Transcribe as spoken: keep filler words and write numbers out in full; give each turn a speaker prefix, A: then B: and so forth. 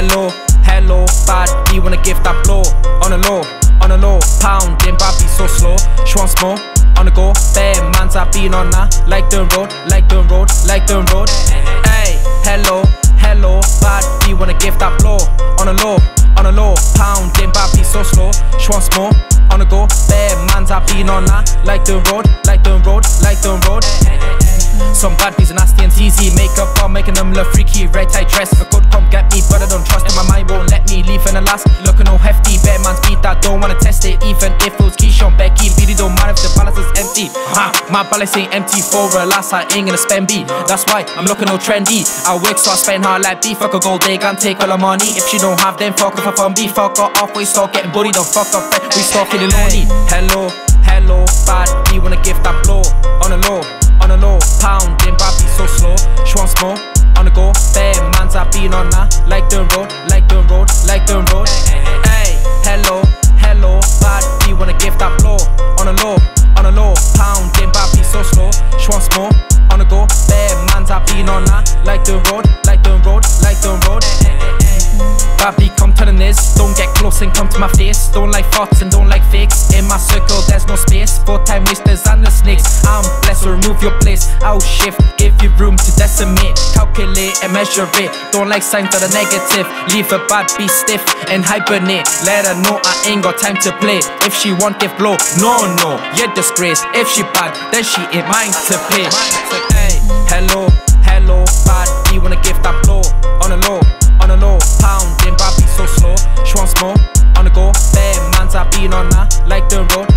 A: Hello, hello, bad, you wanna give that blow. On a low, on a low, pounding, bad be so slow. She wants more, on the go, bare mans I been on that. Like the road, like the road, like the road. Hey, hello, hello, bad, you wanna give that blow. On a low, on a low, pounding, bad be so slow. She wants more, on the go, bare mans I been on that. Like the road, like the road, like the road. Some bad bees are nasty and teasy. Makeup on making them look freaky. Red tight dress, if a good come get me, but I don't trust it. My mind won't let me leave in the last. Looking all hefty, better man's beat that. Don't wanna test it, even if it was Keyshawn Becky. Really don't matter if the balance is empty. Ha, my balance ain't empty for a last. I ain't gonna spend B. That's why I'm looking all trendy. I work so I spend hard like beef. Fuck a gold dig and take all the money. If she don't have them, fuck off on B. Fuck her off, we start getting bullied. Don't fuck off, we start feeling lonely. Hello, hello, bad, you wanna give that blow. On a low, on a low, pounding, bad be so slow. She wants more, on the go, bare mans I been on that. Like the road, like the road, like the road. Hey, hello, hello, bad, you wanna give that blow. On a low, on a low, pounding, bad be so slow. She wants more, on the go, bare mans I been on that. Like the road, like the road, like the road. Babby, come telling this. Don't get close and come to my face. Don't like farts and don't like fakes. In my circle there's no space for time wasters and the snakes. I'm blessed, so remove your place. I'll shift, give you room to decimate. Calculate and measure it. Don't like signs that are negative. Leave a bad be stiff and hibernate. Let her know I ain't got time to play. If she want give blow, no no, you're disgrace. If she bad, then she ain't mine to pay. Hey, hello, hello, bad, you wanna give that blow. On a low, on a low, pounding, bad be so slow. She wants more, on the go, bare mans I been on that. Like the road,